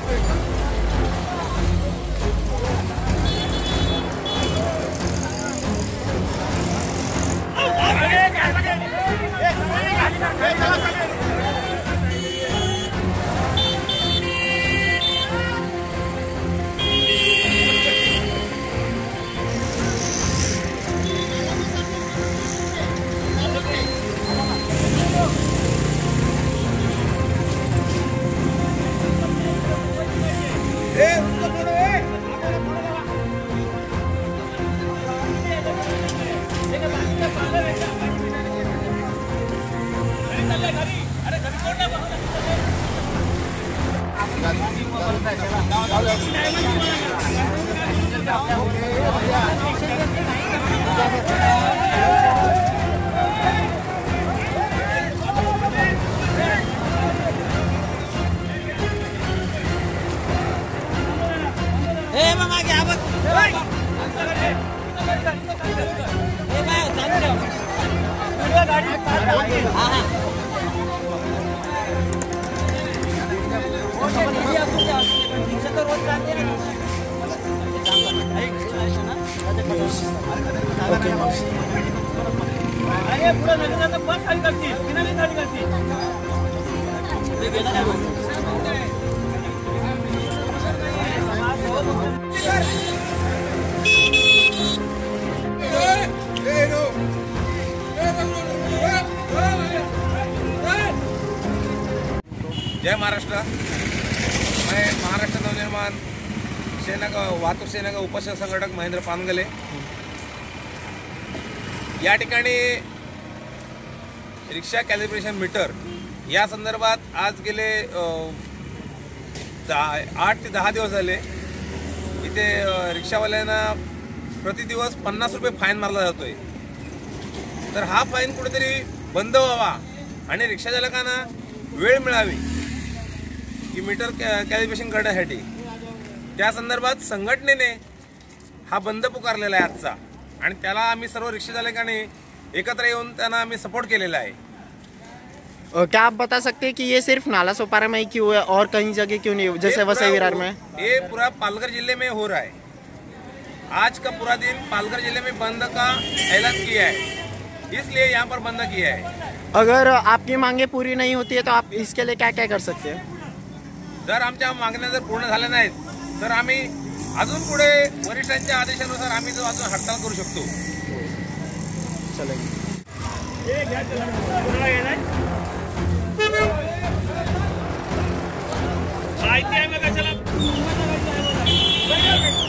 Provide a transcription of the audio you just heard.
जय महाराष्ट्र। मैं महाराष्ट्र नवनिर्माण सेना का वाहतूक सेना का उपसंघटक महेंद्र पानगले या ठिकाणी रिक्षा कॅलिब्रेशन मीटर या संदर्भात आज गेले 8 ते 10 दिवस झाले इथे रिक्षावाल्यांना प्रतिदिवस 50 रुपये फाईन मारला जातोय। तर हा फाईन कुठेतरी बंद व्हावा आणि रिक्षा चालकांना वेळ मिळावी की मीटर कॅलिब्रेशन करण्यासाठी। त्या संदर्भात संघटनेने हा बंद पुकारलेला आहे आजचा आणि त्याला आम्ही सर्व रिक्षा चालकांनी एकत्र येऊन त्यांना आम्ही सपोर्ट केलेला आहे। क्या आप बता सकते हैं कि ये सिर्फ नाला सोपारा में ही क्यों है और कहीं जगह क्यों नहीं, जैसे वसई विरार में? ये पूरा पालघर जिले में हो रहा है। आज का पूरा दिन पालघर जिले में बंद का ऐलान किया है, इसलिए यहाँ पर बंद किया है। अगर आपकी मांगे पूरी नहीं होती है तो आप इसके लिए क्या क्या कर सकते हैं? जर आमच्या मागण्या जर पूर्ण झाल्या नाहीत तर आम्ही अजून पुढे वरिष्ठांच्या आदेशानुसार आम्ही जो अजून हडताळ करू शकतो। चलेंगे। माहिती आहे मग कशाला